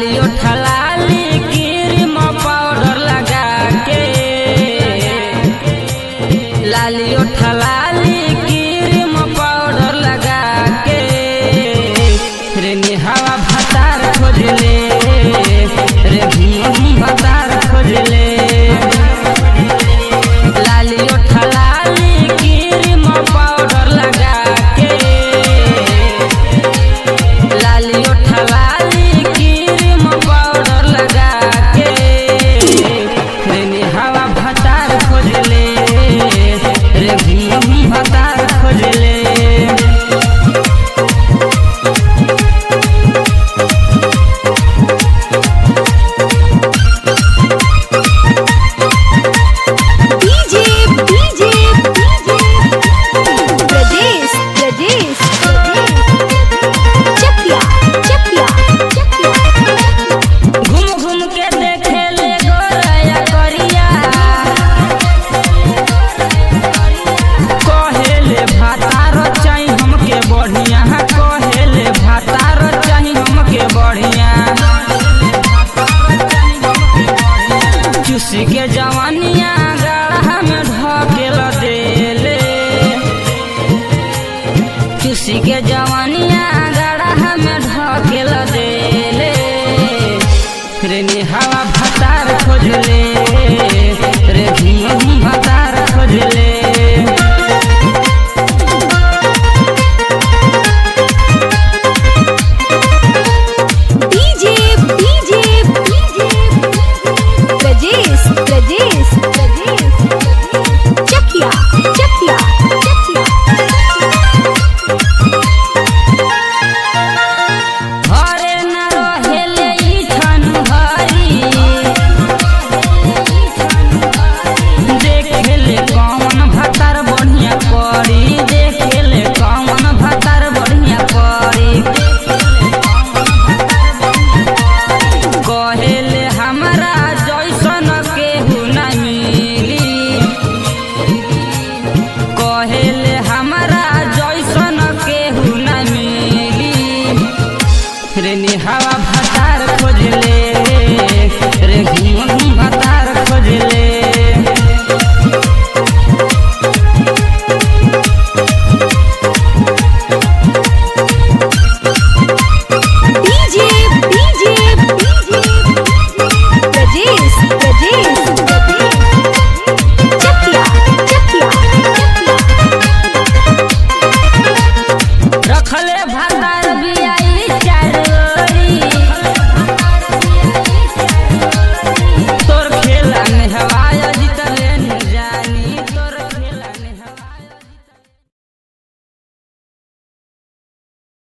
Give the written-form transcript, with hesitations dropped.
लाली उठा लाली क्रीम पाउडर लगा के, लाली उठा लाली क्रीम पाउडर लगा के, रे निहावा भतार खोजले, रे भतार खोजले। लाली उठा लाली क्रीम पाउडर लगा के, लाली उठा लाली क्रीम पाउडर लगा के, रे निहावा भतार खोजले, रे भतार खोजले। चुसी के जवानिया गढ़ा में ढकेल देले, चुसी के जवानिया गढ़ा में ढकेल देले, रे निहावा